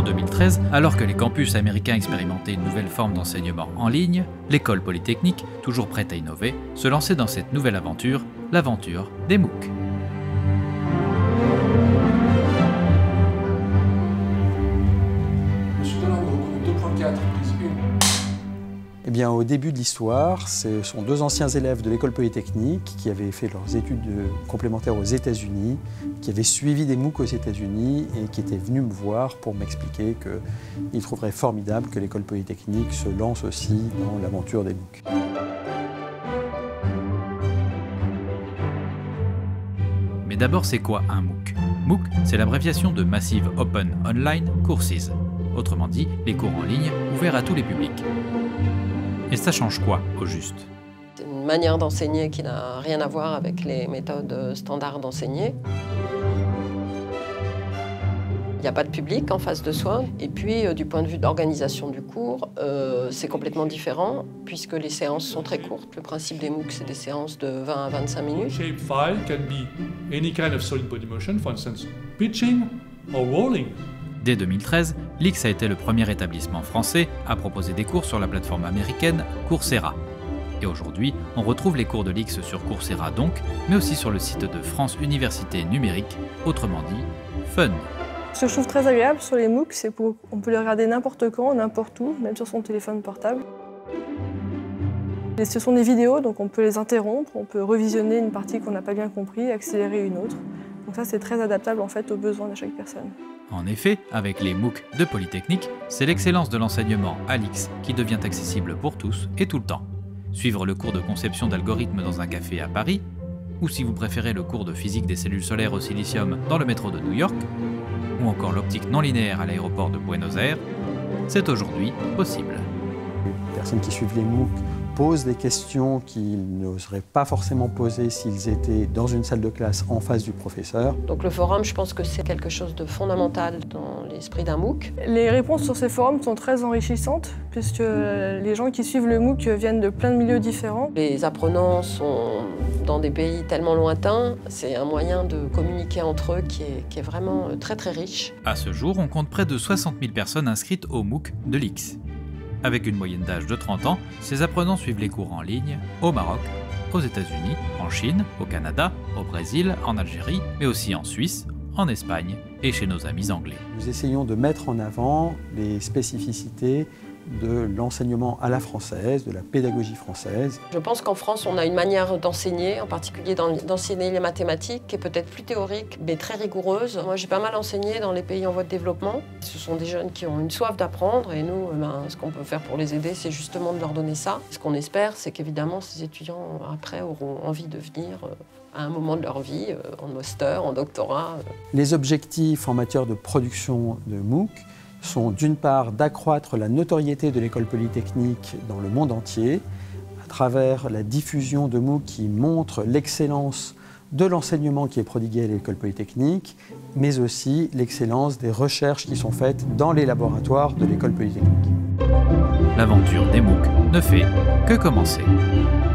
2013, alors que les campus américains expérimentaient une nouvelle forme d'enseignement en ligne, l'école polytechnique, toujours prête à innover, se lançait dans cette nouvelle aventure, l'aventure des MOOC. Eh bien, au début de l'histoire, ce sont deux anciens élèves de l'école polytechnique qui avaient fait leurs études complémentaires aux États-Unis, qui avaient suivi des MOOC aux États-Unis et qui étaient venus me voir pour m'expliquer qu'ils trouveraient formidable que l'école polytechnique se lance aussi dans l'aventure des MOOC. Mais d'abord, c'est quoi un MOOC? MOOC, c'est l'abréviation de Massive Open Online Courses. Autrement dit, les cours en ligne ouverts à tous les publics. Et ça change quoi, au juste? C'est une manière d'enseigner qui n'a rien à voir avec les méthodes standards d'enseigner. Il n'y a pas de public en face de soi. Et puis, du point de vue d'organisation du cours, c'est complètement différent puisque les séances sont très courtes. Le principe des MOOC, c'est des séances de 20 à 25 minutes. Shapefile can be any kind of solid body motion, for instance, pitching or rolling. Dès 2013, l'IX a été le premier établissement français à proposer des cours sur la plateforme américaine Coursera. Et aujourd'hui, on retrouve les cours de l'IX sur Coursera donc, mais aussi sur le site de France Université Numérique, autrement dit, Fun. Ce que je trouve très agréable sur les MOOC, c'est qu'on peut les regarder n'importe quand, n'importe où, même sur son téléphone portable. Et ce sont des vidéos, donc on peut les interrompre, on peut revisionner une partie qu'on n'a pas bien compris, accélérer une autre. Donc ça, c'est très adaptable en fait aux besoins de chaque personne. En effet, avec les MOOC de Polytechnique, c'est l'excellence de l'enseignement à l'IX qui devient accessible pour tous et tout le temps. Suivre le cours de conception d'algorithmes dans un café à Paris, ou si vous préférez le cours de physique des cellules solaires au silicium dans le métro de New York, ou encore l'optique non linéaire à l'aéroport de Buenos Aires, c'est aujourd'hui possible. Les personnes qui suivent les MOOC posent des questions qu'ils n'oseraient pas forcément poser s'ils étaient dans une salle de classe en face du professeur. Donc le forum, je pense que c'est quelque chose de fondamental dans l'esprit d'un MOOC. Les réponses sur ces forums sont très enrichissantes puisque les gens qui suivent le MOOC viennent de plein de milieux différents. Les apprenants sont dans des pays tellement lointains, c'est un moyen de communiquer entre eux qui est vraiment très très riche. À ce jour, on compte près de 60 000 personnes inscrites au MOOC de l'IX. Avec une moyenne d'âge de 30 ans, ces apprenants suivent les cours en ligne au Maroc, aux États-Unis, en Chine, au Canada, au Brésil, en Algérie, mais aussi en Suisse, en Espagne et chez nos amis anglais. Nous essayons de mettre en avant les spécificités de l'enseignement à la française, de la pédagogie française. Je pense qu'en France, on a une manière d'enseigner, en particulier d'enseigner les mathématiques, qui est peut-être plus théorique, mais très rigoureuse. Moi, j'ai pas mal enseigné dans les pays en voie de développement. Ce sont des jeunes qui ont une soif d'apprendre, et nous, ce qu'on peut faire pour les aider, c'est justement de leur donner ça. Ce qu'on espère, c'est qu'évidemment, ces étudiants, après, auront envie de venir à un moment de leur vie, en master, en doctorat. Les objectifs en matière de production de MOOC sont d'une part d'accroître la notoriété de l'école polytechnique dans le monde entier à travers la diffusion de MOOC qui montrent l'excellence de l'enseignement qui est prodigué à l'école polytechnique, mais aussi l'excellence des recherches qui sont faites dans les laboratoires de l'école polytechnique. L'aventure des MOOC ne fait que commencer.